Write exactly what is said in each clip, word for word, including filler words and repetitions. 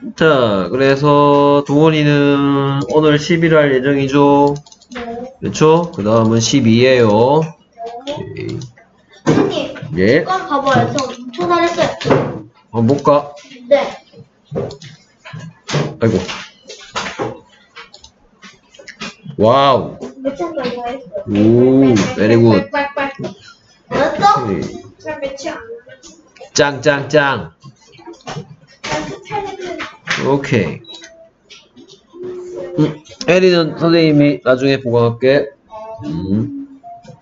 자, 그래서 도원이는 오늘 십일 할 예정이죠? 네. 그렇죠? 그 다음은 십이에요. 네. 선생님, 예. 잠깐 봐봐요. 저 엄청 잘했어요. 한번 볼까? 네. 아이고. 와우. 몇 장까지 했어요? 오, very good. 알았어? 오케이. 잘 몇이 안 짱, 짱, 짱. 오케이. 음, 에리는 선생님이 나중에 보강할게. 음.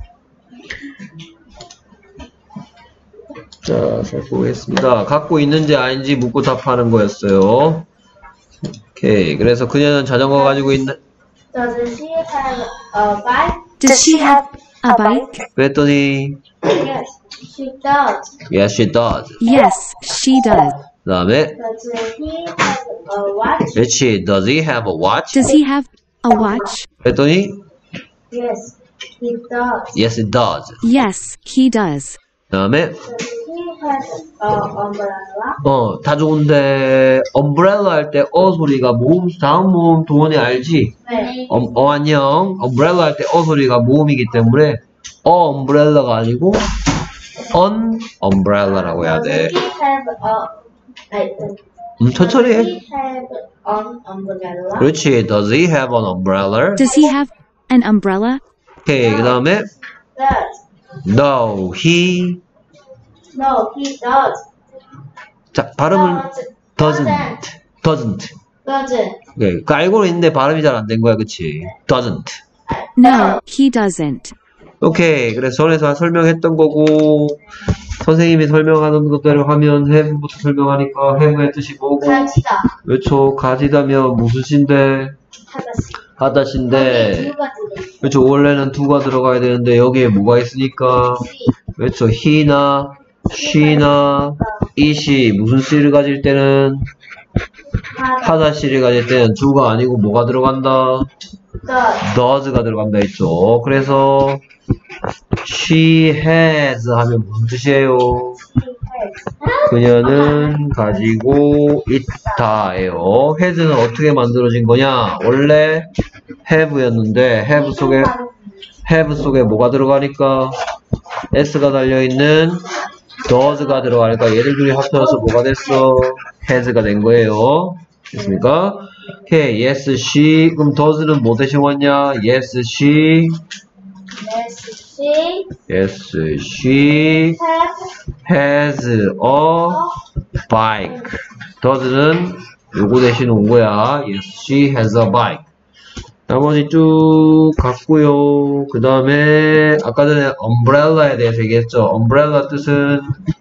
자, 살펴보겠습니다. 갖고 있는지 아닌지 묻고 답하는 거였어요. 오케이. 그래서 그녀는 자전거 가지고 있는, Does she have a bike? Does she have a bike? 그랬더니, Yes, she does. yes, she does. Yes, she does. 그 다음에, Does he have a watch? 그렇지. Does he have a watch? Does he have a watch? 그랬더니, Yes, he does. yes, it does. Yes, he does. 그 다음에, Does he have a umbrella? 어, 다 좋은데, umbrella 할 때 어 소리가 모음, 다음 모음 도원이 알지? 네. 어, 어, 안녕. umbrella 할 때 어 소리가 모음이기 때문에, 어, umbrella가 아니고, on umbrella라고 해야 돼. Does he have a 아니, 음, 천천히 Does 해. he have an umbrella? 그렇지. Does he have an umbrella? Does he have an umbrella? 오케이. 그 다음에, Does. no, he. No, he does. 자, 발음은 Does. doesn't. doesn't. Doesn't. 오케이. 그 알고는 있는데 발음이 잘 안 된 거야. 그치? doesn't. No, he doesn't. 오케이. 그래서 전에서 설명했던 거고, 선생님이 설명하는 것대로 하면 have부터 설명하니까 have의 뜻이 뭐고, 가지다. 그렇죠. 가지다면 무슨 시인데? 하다시. 하다시인데, 두 가지. 그렇죠. 원래는 두가 들어가야 되는데 여기에 뭐가 있으니까, 그렇죠. he나, she나, it이 무슨 시를 가질 때는, 하다시를 가질 때는 두가 아니고 뭐가 들어간다? Does. does가 들어간다 했죠. 그래서 she has 하면 무슨 뜻이에요? 그녀는 가지고 있다예요. has는 어떻게 만들어진 거냐? 원래 have였는데 have 속에 have 속에 뭐가 들어가니까 s가 달려있는 does가 들어가니까 얘들 둘이 합쳐져서 뭐가 됐어? has가 된 거예요. 됐습니까? 오케이, yes, she. 그럼 does는 뭐 대신 왔냐? yes, she. Yes, she yes, she have has a bike. does는 요거 대신 온 거야. yes, she has a bike. 나머지 쭉 갔고요. 그 다음에 아까 전에 umbrella에 대해서 얘기했죠. umbrella 뜻은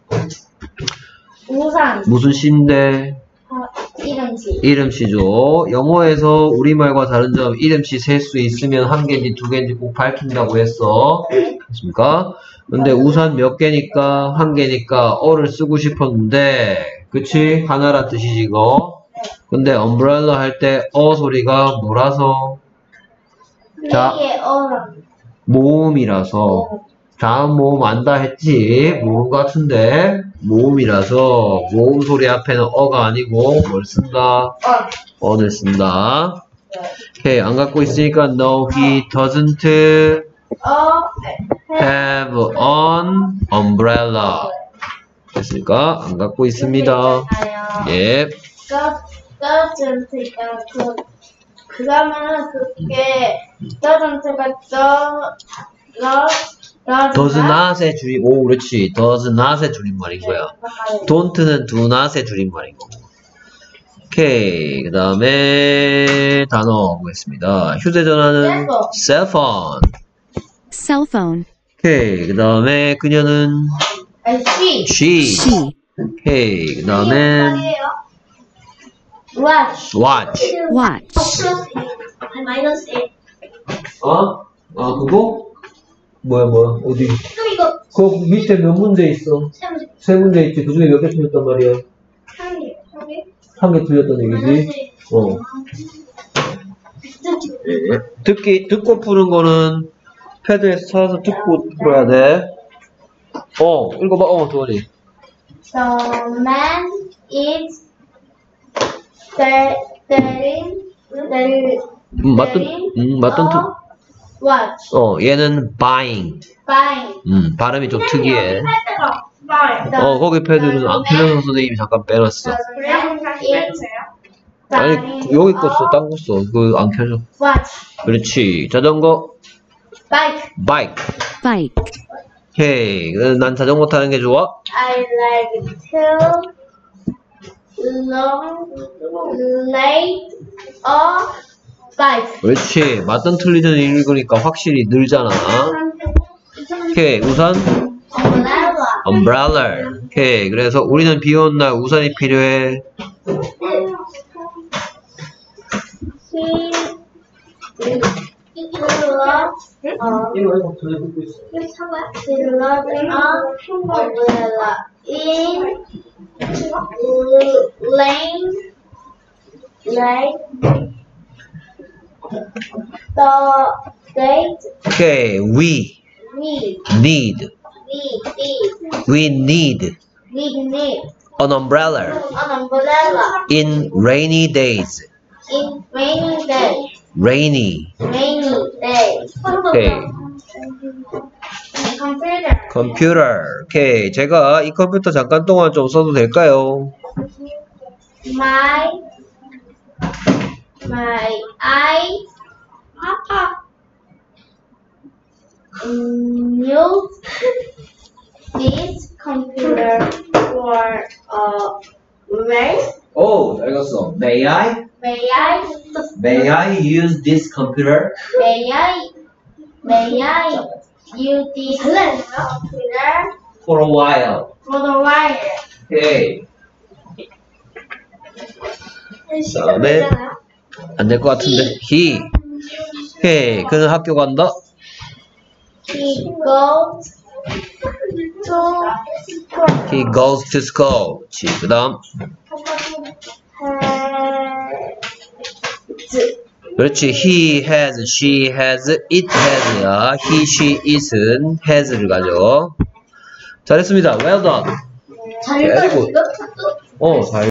우산. 무슨 시인데? 어, 이름지. 이름시죠. 영어에서 우리말과 다른 점 이름시 셀 수 있으면 한 개인지 두 개인지 꼭 밝힌다고 했어. 됐습니까? 근데 우산 몇 개니까 한 개니까 어를 쓰고 싶었는데 그치? 하나란 뜻이지 이거. 근데 umbrella 할 때 어 소리가 뭐라서? 자, 위에 어랑. 모음이라서 다음 모음 안다 했지? 모음 같은데 모음이라서 모음 소리 앞에는 어가 아니고 뭘 쓴다? 어. on을 쓴다. 오케이, 안 갖고 있으니까 no, he doesn't 어. have an umbrella. 됐습니까? 안 갖고 있습니다. 예. doesn't 그 그러면은 그게 doesn't가 더 does not의 줄임, 오, 그렇지. does not의 줄임말인 거야. don't는 do not의 줄임말인 거고. 오케이. 그 다음에 단어 보겠습니다. 휴대전화는 cell phone. Cell phone. 오케이. 그 다음에 그녀는 she she. She. 오케이. 그 다음에 watch watch. Watch. 마이너스 일. 어? 아, 그거? 뭐야, 뭐야, 어디? 또 이거 그 밑에 몇 문제 있어? 세 문제. 세 문제 있지. 그 중에 몇 개 틀렸단 말이야? 한 개, 한 개. 한 개 틀렸단 얘기지? 어. 듣기, 듣고 푸는 거는 패드에서 찾아서 듣고 풀어야 돼. 어, 읽어봐. 어, 도원이. The man is 때, 때린, 때린, 음, 맞던, 음, 맞던, 특, watch, 어, 얘는 buying. buying. 음, 발음이 좀 특이해. buy. 어, 거기 패드는 안필현 선생님이 잠깐 빼놨어. 아니, 여기 거 써, 딴 거 써. 그거 안 켜져. watch, 그렇지. 자전거, bike. bike. bike, 오케이. 그래서 난 자전거 타는 게 좋아? I like to long, late, or bike. 그렇지. 맞던 틀리든 읽으니까 확실히 늘잖아. 오케이. 우산, umbrella. umbrella. 오케이. 그래서 우리는 비 오는 날 우산이 필요해. He, he loves, uh, he loves an umbrella in lane, lane, the date 오케이. we we, need. we, we, we need we need an umbrella an umbrella in rainy days. in rainy days. rainy. Rainy days. 오케이. Computer. 컴퓨터. 오케이. 제가 이 컴퓨터 잠깐 동안 좀 써도 될까요? My my I use this computer for uh may 오, 잘 갔어. May I? may I May I use this computer? may I may I use this computer For a while. for the while. 오케이. 다음에 안 될 것 같은데. He. 오케이. 그는 학교 간다. He goes to school. He goes to school. 그렇지. 그 다음. 그렇지. He has, she has, it has야. He, she, it은 has를 가져. 잘했습니다. Well done. 잘했어. 어, 잘.